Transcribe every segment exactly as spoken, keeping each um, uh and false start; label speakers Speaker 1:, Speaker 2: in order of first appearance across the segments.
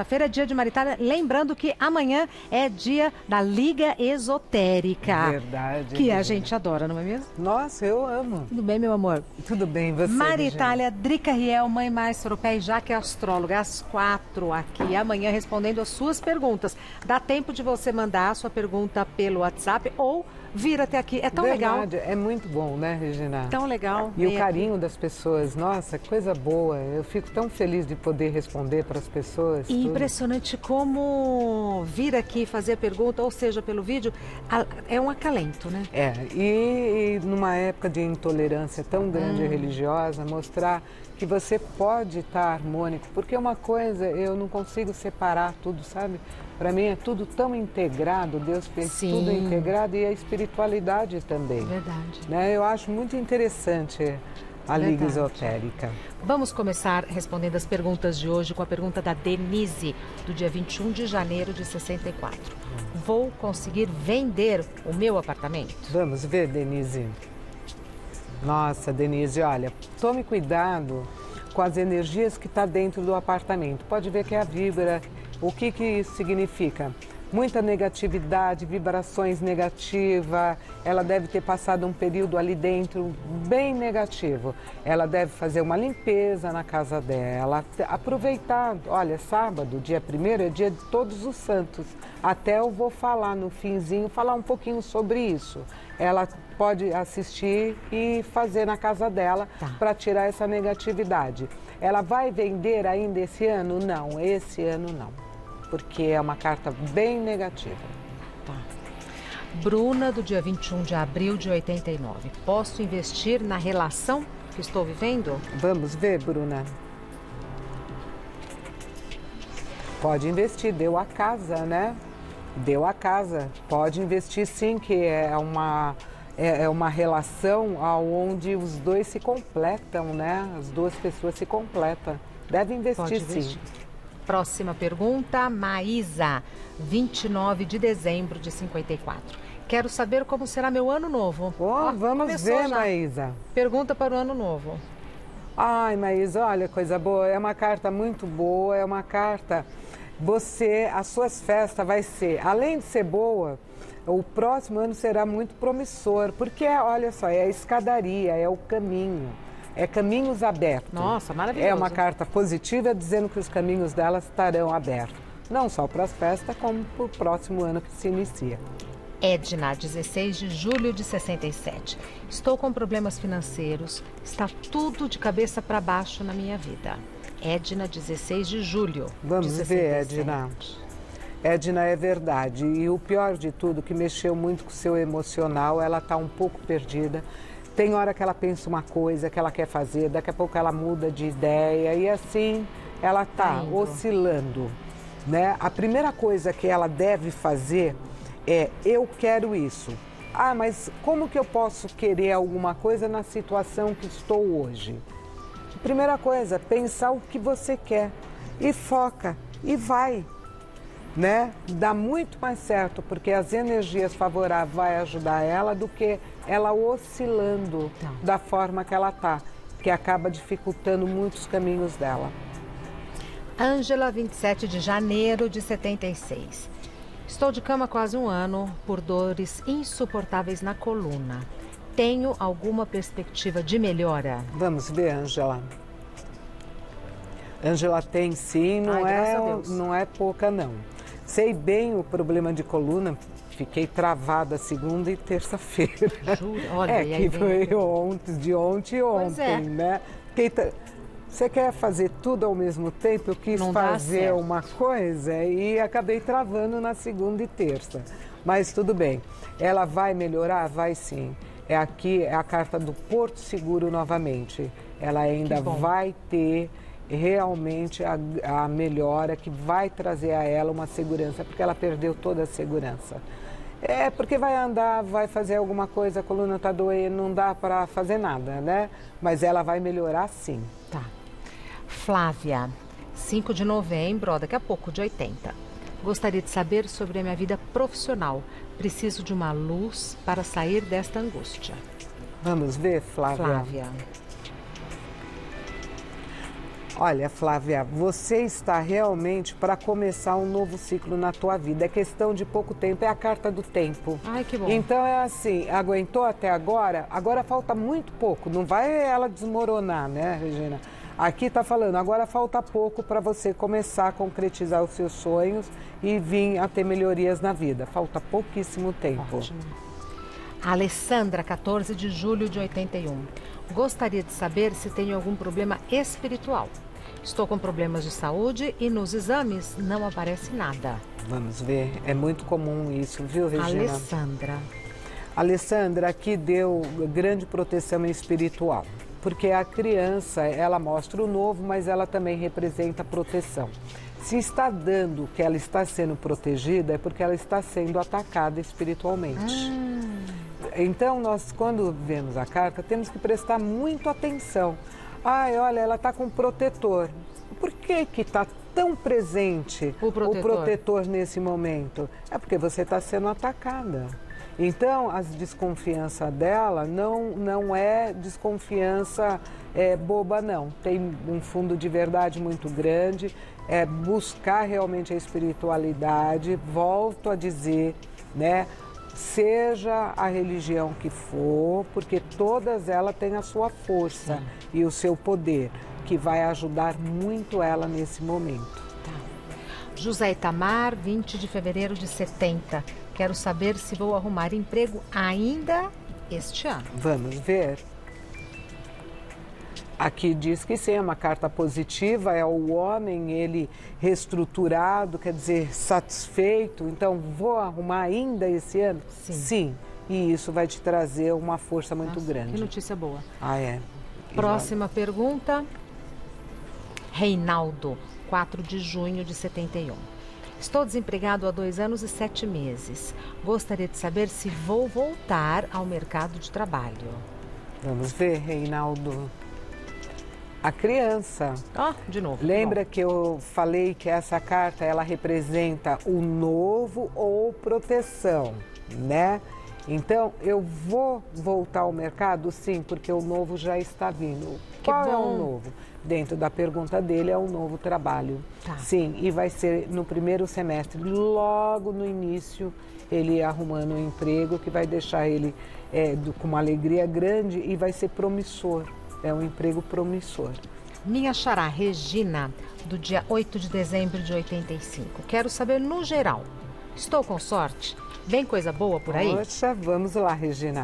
Speaker 1: sexta-feira é dia de Maritália. Lembrando que amanhã é dia da Liga Esotérica.
Speaker 2: Verdade.
Speaker 1: Que a
Speaker 2: Regina.
Speaker 1: gente adora, não é mesmo?
Speaker 2: Nossa, eu amo.
Speaker 1: Tudo bem, meu amor?
Speaker 2: Tudo bem, você,
Speaker 1: Maritália, Drica Riel, Mãe Mais Soropé e Jaque Astróloga, às quatro aqui, amanhã respondendo as suas perguntas. Dá tempo de você mandar a sua pergunta pelo WhatsApp ou vir até aqui. É tão
Speaker 2: Verdade,
Speaker 1: legal.
Speaker 2: é muito bom, né, Regina?
Speaker 1: Tão legal.
Speaker 2: E o
Speaker 1: Vem
Speaker 2: carinho
Speaker 1: aqui.
Speaker 2: das pessoas, nossa, coisa boa. Eu fico tão feliz de poder responder para as pessoas.
Speaker 1: E
Speaker 2: tudo.
Speaker 1: impressionante como vir aqui fazer a pergunta, ou seja, pelo vídeo, a- é um acalento, né?
Speaker 2: É, e, e numa época de intolerância tão grande
Speaker 1: Hum.
Speaker 2: e religiosa, mostrar que você pode estar harmônico, porque uma coisa, eu não consigo separar tudo, sabe? Para mim é tudo tão integrado, Deus fez
Speaker 1: Sim.
Speaker 2: tudo integrado e a espiritualidade também.
Speaker 1: Verdade.
Speaker 2: Né? Eu acho muito interessante a Liga
Speaker 1: Verdade.
Speaker 2: Esotérica.
Speaker 1: Vamos começar respondendo as perguntas de hoje com a pergunta da Denise, do dia vinte e um de janeiro de sessenta e quatro. Vou conseguir vender o meu apartamento?
Speaker 2: Vamos ver, Denise. Nossa, Denise, olha, tome cuidado com as energias que está dentro do apartamento. Pode ver que é a vibra. O que que isso significa? Muita negatividade, vibrações negativas. Ela deve ter passado um período ali dentro bem negativo. Ela deve fazer uma limpeza na casa dela, aproveitar. Olha, sábado, dia primeiro, é dia de Todos os Santos. Até eu vou falar no finzinho, falar um pouquinho sobre isso. Ela pode assistir e fazer na casa dela
Speaker 1: Tá.
Speaker 2: para tirar essa negatividade. Ela vai vender ainda esse ano? Não, esse ano não. Porque é uma carta bem negativa.
Speaker 1: Tá. Bruna, do dia vinte e um de abril de oitenta e nove. Posso investir na relação que estou vivendo?
Speaker 2: Vamos ver, Bruna. Pode investir, deu a casa, né? Deu a casa. Pode investir sim, que é uma, é, é uma relação onde os dois se completam, né? As duas pessoas se completam. Deve investir,
Speaker 1: Pode
Speaker 2: sim.
Speaker 1: investir. Próxima pergunta, Maísa, vinte e nove de dezembro de cinquenta e quatro. Quero saber como será meu ano novo.
Speaker 2: Oh,
Speaker 1: Ó,
Speaker 2: vamos
Speaker 1: começou
Speaker 2: ver,
Speaker 1: já.
Speaker 2: Maísa.
Speaker 1: Pergunta para o ano novo.
Speaker 2: Ai, Maísa, olha, coisa boa. É uma carta muito boa, é uma carta... Você, as suas festas vai ser, além de ser boa, o próximo ano será muito promissor, porque, olha só, é a escadaria, é o caminho, é caminhos abertos.
Speaker 1: Nossa, maravilhoso.
Speaker 2: É uma carta positiva dizendo que os caminhos delas estarão abertos, não só para as festas, como para o próximo ano que se inicia.
Speaker 1: Edna, dezesseis de julho de sessenta e sete. Estou com problemas financeiros, está tudo de cabeça para baixo na minha vida. Edna, dezesseis de julho.
Speaker 2: Vamos
Speaker 1: de
Speaker 2: ver,
Speaker 1: sessenta e sete.
Speaker 2: Edna. Edna, é verdade. E o pior de tudo, que mexeu muito com o seu emocional, ela está um pouco perdida. Tem hora que ela pensa uma coisa que ela quer fazer, daqui a pouco ela muda de ideia e assim ela está
Speaker 1: Tá indo.
Speaker 2: oscilando, né? A primeira coisa que ela deve fazer é: eu quero isso. Ah, mas como que eu posso querer alguma coisa na situação que estou hoje? Primeira coisa, pensar o que você quer e foca e vai, né? Dá muito mais certo, porque as energias favoráveis vai ajudar ela do que ela oscilando
Speaker 1: Tá.
Speaker 2: da forma que ela tá, que acaba dificultando muitos caminhos dela.
Speaker 1: Ângela, vinte e sete de janeiro de setenta e seis. Estou de cama há quase um ano por dores insuportáveis na coluna. Tenho alguma perspectiva de melhora?
Speaker 2: Vamos ver, Ângela. Ângela tem sim, não,
Speaker 1: Ai,
Speaker 2: é,
Speaker 1: graças a Deus.
Speaker 2: não é pouca não. Sei bem o problema de coluna, fiquei travada segunda e terça-feira.
Speaker 1: Jura? Olha,
Speaker 2: É
Speaker 1: e aí
Speaker 2: que
Speaker 1: vem-
Speaker 2: foi ontem, de ontem e
Speaker 1: Pois
Speaker 2: ontem,
Speaker 1: é.
Speaker 2: né? Fiquei tra- Você quer fazer tudo ao mesmo tempo? Eu quis
Speaker 1: Não dá
Speaker 2: fazer
Speaker 1: certo.
Speaker 2: uma coisa e acabei travando na segunda e terça. Mas tudo bem. Ela vai melhorar? Vai sim. É aqui, é a carta do Porto Seguro novamente. Ela ainda
Speaker 1: Que bom.
Speaker 2: vai ter realmente a, a melhora que vai trazer a ela uma segurança, porque ela perdeu toda a segurança. É porque vai andar, vai fazer alguma coisa, a coluna está doendo, não dá para fazer nada, né? Mas ela vai melhorar sim.
Speaker 1: Tá. Flávia, cinco de novembro, ó, daqui a pouco, de oitenta. Gostaria de saber sobre a minha vida profissional. Preciso de uma luz para sair desta angústia.
Speaker 2: Vamos ver, Flávia?
Speaker 1: Flávia.
Speaker 2: Olha, Flávia, você está realmente para começar um novo ciclo na tua vida. É questão de pouco tempo, é a carta do tempo.
Speaker 1: Ai, que bom.
Speaker 2: Então é assim, aguentou até agora, agora falta muito pouco. Não vai ela desmoronar, né, Regina? Aqui está falando, agora falta pouco para você começar a concretizar os seus sonhos e vir a ter melhorias na vida. Falta pouquíssimo tempo.
Speaker 1: Ótimo. Alessandra, quatorze de julho de oitenta e um. Gostaria de saber se tenho algum problema espiritual. Estou com problemas de saúde e nos exames não aparece nada.
Speaker 2: Vamos ver, é muito comum isso, viu, Regina?
Speaker 1: Alessandra.
Speaker 2: Alessandra, aqui deu grande proteção espiritual, porque a criança, ela mostra o novo, mas ela também representa proteção. Se está dando que ela está sendo protegida, é porque ela está sendo atacada espiritualmente. Hum. Então, nós, quando vemos a carta, temos que prestar muito atenção. Ai, olha, ela está com protetor. Por que que está tão presente
Speaker 1: o protetor.
Speaker 2: o protetor nesse momento? É porque você está sendo atacada. Então, a desconfiança dela não, não é desconfiança é, boba, não. Tem um fundo de verdade muito grande, é buscar realmente a espiritualidade, volto a dizer, né? Seja a religião que for, porque todas elas têm a sua força Sim. e o seu poder, que vai ajudar muito ela nesse momento.
Speaker 1: Tá. José Itamar, vinte de fevereiro de setenta. Quero saber se vou arrumar emprego ainda este ano.
Speaker 2: Vamos ver. Aqui diz que sim, é uma carta positiva, é o homem, ele reestruturado, quer dizer, satisfeito. Então, vou arrumar ainda esse ano?
Speaker 1: Sim.
Speaker 2: Sim. E isso vai te trazer uma força muito
Speaker 1: Nossa,
Speaker 2: grande.
Speaker 1: Que notícia boa.
Speaker 2: Ah, é.
Speaker 1: Próxima pergunta. Reinaldo, quatro de junho de setenta e um. Estou desempregado há dois anos e sete meses. Gostaria de saber se vou voltar ao mercado de trabalho.
Speaker 2: Vamos ver, Reinaldo. A criança.
Speaker 1: Ah, de novo.
Speaker 2: Lembra
Speaker 1: Bom.
Speaker 2: que eu falei que essa carta, ela representa o novo ou proteção, né? Então, eu vou voltar ao mercado? Sim, porque o novo já está vindo.
Speaker 1: Que
Speaker 2: Qual
Speaker 1: bom.
Speaker 2: é o novo? Dentro da pergunta dele, é um novo trabalho.
Speaker 1: Tá.
Speaker 2: Sim, e vai ser no primeiro semestre, logo no início, ele arrumando um emprego que vai deixar ele é, do, com uma alegria grande e vai ser promissor. É um emprego promissor.
Speaker 1: Minha xará, Regina, do dia oito de dezembro de oitenta e cinco. Quero saber no geral. Estou com sorte? Vem coisa boa por aí?
Speaker 2: Poxa, vamos lá, Regina.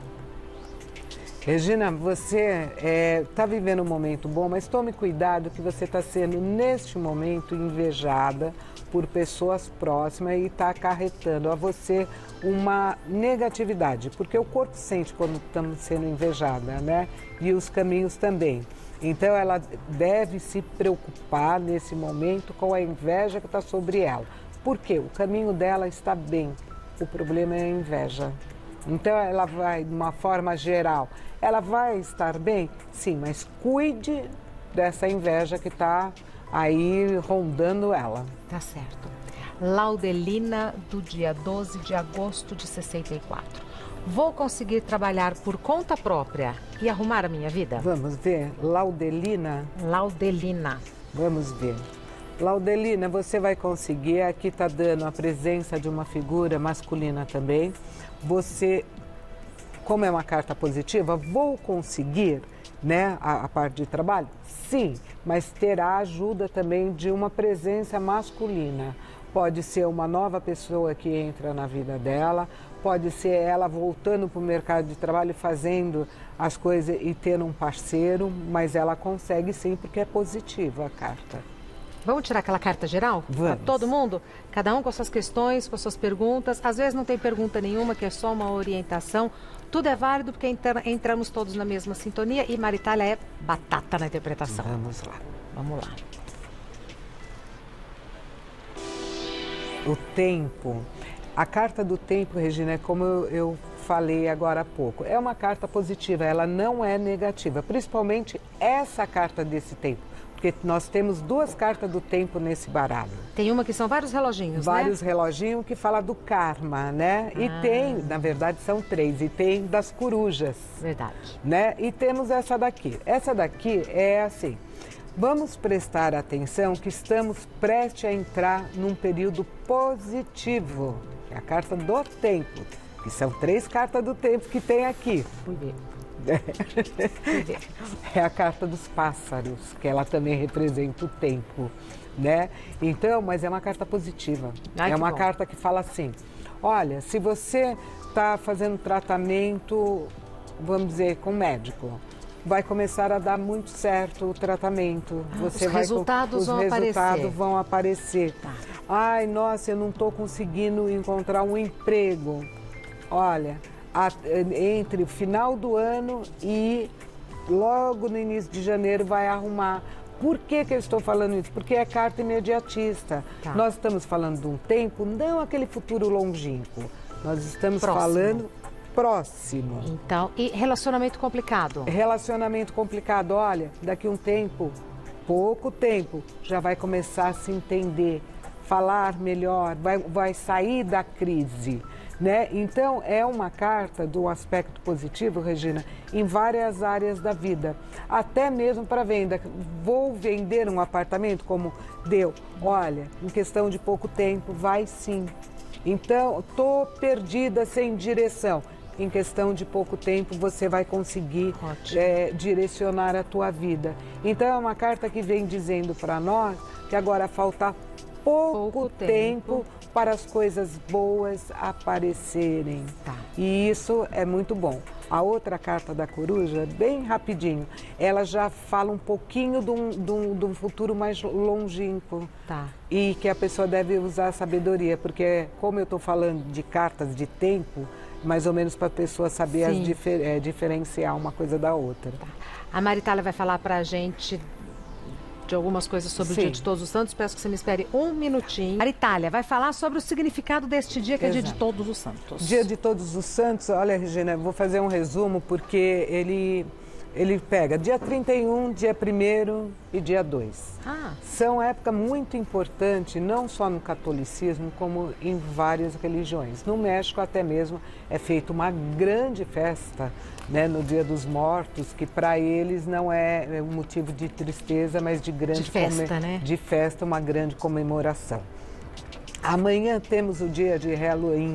Speaker 2: Regina, você está é, vivendo um momento bom, mas tome cuidado que você está sendo, neste momento, invejada por pessoas próximas e está acarretando a você uma negatividade, porque o corpo sente quando estamos sendo invejada, né? E os caminhos também. Então, ela deve se preocupar nesse momento com a inveja que está sobre ela. Por quê? O caminho dela está bem, o problema é a inveja. Então, ela vai, de uma forma geral, ela vai estar bem? Sim, mas cuide dessa inveja que está aí rondando ela.
Speaker 1: Tá certo. Laudelina, do dia doze de agosto de sessenta e quatro. Vou conseguir trabalhar por conta própria e arrumar a minha vida?
Speaker 2: Vamos ver. Laudelina?
Speaker 1: Laudelina.
Speaker 2: Vamos ver. Laudelina, você vai conseguir. Aqui está dando a presença de uma figura masculina também. Você, como é uma carta positiva, vou conseguir, né, a, a parte de trabalho? Sim, mas terá a ajuda também de uma presença masculina. Pode ser uma nova pessoa que entra na vida dela, pode ser ela voltando para o mercado de trabalho, fazendo as coisas e tendo um parceiro, mas ela consegue sim, porque é positiva a carta.
Speaker 1: Vamos tirar aquela carta geral?
Speaker 2: Vamos.
Speaker 1: Para todo mundo? Cada um com as suas questões, com as suas perguntas. Às vezes não tem pergunta nenhuma, que é só uma orientação. Tudo é válido porque entra, entramos todos na mesma sintonia e Maritália é batata na interpretação.
Speaker 2: Vamos lá.
Speaker 1: Vamos lá.
Speaker 2: O tempo. A carta do tempo, Regina, é como eu, eu falei agora há pouco. É uma carta positiva, ela não é negativa. Principalmente essa carta desse tempo. Porque nós temos duas cartas do tempo nesse baralho.
Speaker 1: Tem uma que são vários reloginhos,
Speaker 2: Vários
Speaker 1: né?
Speaker 2: reloginhos que fala do karma, né? E
Speaker 1: Ah.
Speaker 2: tem, na verdade são três, e tem das corujas.
Speaker 1: Verdade.
Speaker 2: Né? E temos essa daqui. Essa daqui é assim, Vamos prestar atenção que estamos prestes a entrar num período positivo, que é a carta do tempo, que são três cartas do tempo que tem aqui.
Speaker 1: Fui ver.
Speaker 2: É a carta dos pássaros, que ela também representa o tempo, né? Então, mas é uma carta positiva.
Speaker 1: Ai,
Speaker 2: é uma
Speaker 1: bom.
Speaker 2: carta que fala assim, olha, se você está fazendo tratamento, vamos dizer, com médico, vai começar a dar muito certo o tratamento. Você
Speaker 1: os
Speaker 2: vai,
Speaker 1: resultados
Speaker 2: os
Speaker 1: vão
Speaker 2: resultados
Speaker 1: aparecer.
Speaker 2: vão aparecer.
Speaker 1: Tá.
Speaker 2: Ai, nossa, eu não estou conseguindo encontrar um emprego. Olha, a, entre o final do ano e logo no início de janeiro vai arrumar. Por que que eu estou falando isso? Porque é carta imediatista.
Speaker 1: Tá.
Speaker 2: Nós estamos falando de um tempo, não aquele futuro longínquo. Nós estamos
Speaker 1: Próximo.
Speaker 2: falando próximo.
Speaker 1: Então, e relacionamento complicado?
Speaker 2: Relacionamento complicado, olha, daqui um tempo, pouco tempo, já vai começar a se entender, falar melhor, vai, vai sair da crise, né? Então, é uma carta do aspecto positivo, Regina, em várias áreas da vida, até mesmo para venda. Vou vender um apartamento como deu? Olha, em questão de pouco tempo, vai sim. Então, estou perdida sem direção. Em questão de pouco tempo, você vai conseguir é, direcionar a tua vida. Então, é uma carta que vem dizendo para nós que agora falta pouco, pouco tempo. tempo para as coisas boas aparecerem.
Speaker 1: Tá.
Speaker 2: E isso é muito bom. A outra carta da coruja, bem rapidinho, ela já fala um pouquinho de um, de um, de um futuro mais longínquo.
Speaker 1: Tá.
Speaker 2: E que a pessoa deve usar a sabedoria, porque como eu estou falando de cartas de tempo, mais ou menos para a pessoa saber as difer é, diferenciar uma coisa da outra.
Speaker 1: Tá. A Maritália vai falar para a gente de algumas coisas sobre
Speaker 2: Sim.
Speaker 1: o Dia de Todos os Santos. Peço que você me espere um minutinho. Maritália vai falar sobre o significado deste dia, que é
Speaker 2: Exato.
Speaker 1: Dia de Todos os Santos.
Speaker 2: Dia de Todos os Santos, olha, Regina, vou fazer um resumo porque ele, ele pega dia trinta e um, dia primeiro e dia dois.
Speaker 1: Ah.
Speaker 2: São época muito importante, não só no catolicismo, como em várias religiões. No México, até mesmo, é feita uma grande festa, né, no Dia dos Mortos, que para eles não é um motivo de tristeza, mas de grande
Speaker 1: de festa, né?
Speaker 2: de festa, uma grande comemoração. Amanhã temos o dia de Halloween.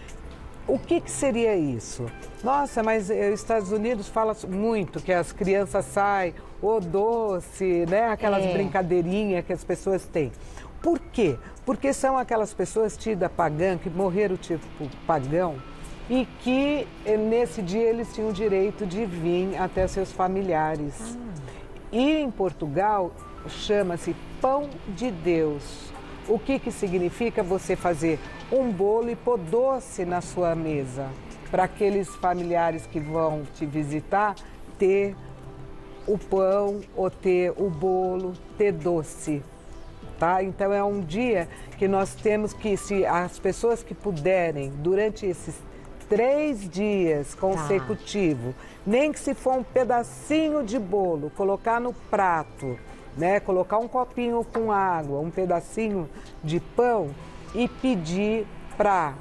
Speaker 2: O que, que seria isso? Nossa, mas os Estados Unidos fala muito que as crianças saem, o doce, né? Aquelas
Speaker 1: é.
Speaker 2: brincadeirinhas que as pessoas têm. Por quê? Porque são aquelas pessoas tidas pagã, que morreram tipo pagão, e que nesse dia eles tinham o direito de vir até seus familiares. Ah. E em Portugal chama-se Pão de Deus. O que, que significa você fazer um bolo e pôr doce na sua mesa, para aqueles familiares que vão te visitar ter o pão ou ter o bolo, ter doce. Tá? Então é um dia que nós temos que, se as pessoas que puderem, durante esses três dias consecutivos, tá. nem que se for um pedacinho de bolo, colocar no prato, né? Colocar um copinho com água, um pedacinho de pão e pedir para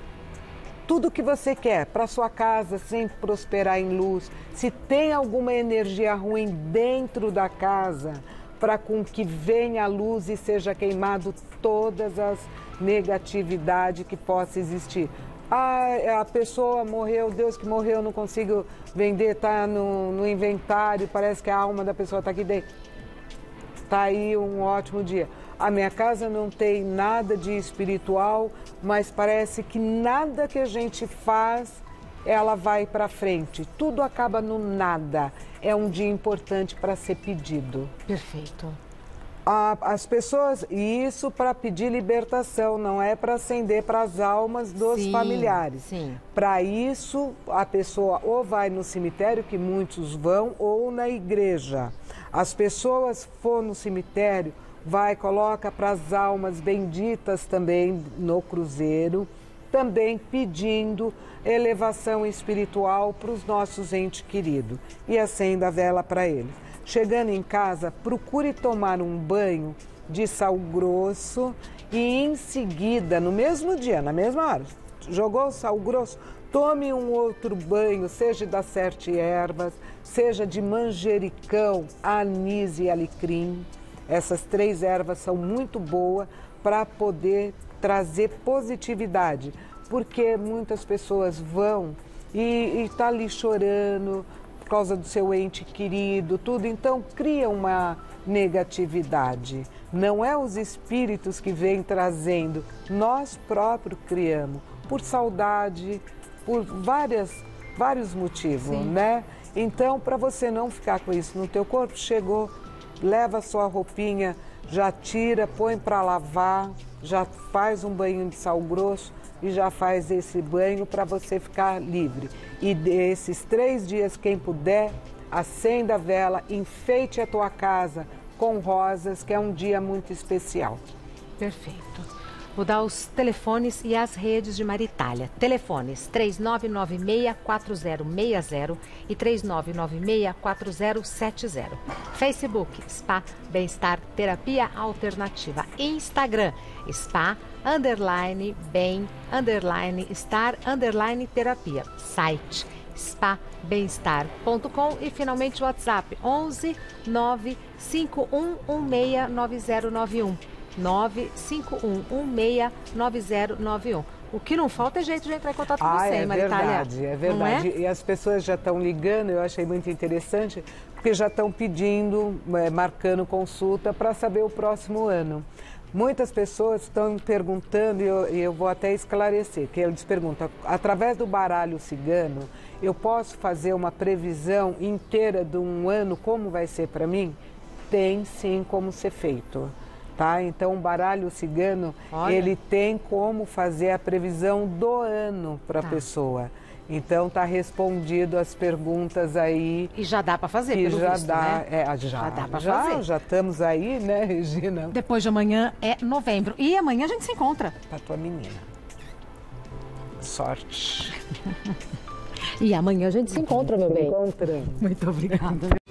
Speaker 2: tudo que você quer, para sua casa sempre prosperar em luz. Se tem alguma energia ruim dentro da casa, para com que venha a luz e seja queimado todas as negatividades que possa existir. Ah, a pessoa morreu, Deus que morreu, não consigo vender, está no, no inventário, parece que a alma da pessoa está aqui dentro. Está aí um ótimo dia. A minha casa não tem nada de espiritual, mas parece que nada que a gente faz, ela vai para frente. Tudo acaba no nada. É um dia importante para ser pedido.
Speaker 1: Perfeito.
Speaker 2: A, as pessoas, e isso para pedir libertação, não é para acender para as almas dos
Speaker 1: sim,
Speaker 2: familiares.
Speaker 1: Sim.
Speaker 2: Para isso, a pessoa ou vai no cemitério, que muitos vão, ou na igreja. As pessoas for no cemitério, vai, coloca para as almas benditas também no cruzeiro, também pedindo elevação espiritual para os nossos entes queridos e acenda a vela para eles. Chegando em casa, procure tomar um banho de sal grosso e em seguida, no mesmo dia, na mesma hora, jogou sal grosso, tome um outro banho, seja das sete ervas, seja de manjericão, anis e alecrim. Essas três ervas são muito boas para poder trazer positividade, porque muitas pessoas vão e estão ali chorando por causa do seu ente querido, tudo, então cria uma negatividade. Não é os espíritos que vêm trazendo, nós próprios criamos, por saudade, por várias, vários motivos, Sim. né? Então, para você não ficar com isso no teu corpo, chegou, leva a sua roupinha, já tira, põe para lavar, já faz um banho de sal grosso e já faz esse banho para você ficar livre. E desses três dias, quem puder, acenda a vela, enfeite a tua casa com rosas, que é um dia muito especial.
Speaker 1: Perfeito. Vou dar os telefones e as redes de Maritália. Telefones três nove nove seis quatro zero seis zero e três nove nove seis quatro zero sete zero. Facebook, Spa Bem-Estar Terapia Alternativa. Instagram, Spa underline bem underline estar underline terapia. Site spa bemestar ponto com e finalmente o WhatsApp onze nove cinco um um seis nove zero nove um. nove cinco um um seis nove zero nove um. O que não falta é jeito de entrar em contato com
Speaker 2: ah,
Speaker 1: você,
Speaker 2: é
Speaker 1: Maritália.
Speaker 2: Verdade, é verdade. É? E as pessoas já estão ligando, eu achei muito interessante, porque já estão pedindo, é, marcando consulta para saber o próximo ano. Muitas pessoas estão perguntando, e eu, eu vou até esclarecer, que eles perguntam, através do baralho cigano, eu posso fazer uma previsão inteira de um ano, como vai ser para mim? Tem sim como ser feito. Tá? Então, o baralho cigano, Olha. ele tem como fazer a previsão do ano para a tá. pessoa. Então, tá respondido as perguntas aí.
Speaker 1: E já dá para fazer, pelo
Speaker 2: já
Speaker 1: visto,
Speaker 2: dá,
Speaker 1: né?
Speaker 2: é, já,
Speaker 1: já dá para
Speaker 2: já,
Speaker 1: fazer.
Speaker 2: Já estamos aí, né, Regina?
Speaker 1: Depois de amanhã é novembro. E amanhã a gente se encontra.
Speaker 2: Para tua menina. Sorte.
Speaker 1: E amanhã a gente se encontra, meu bem.
Speaker 2: Encontramos.
Speaker 1: Muito obrigada.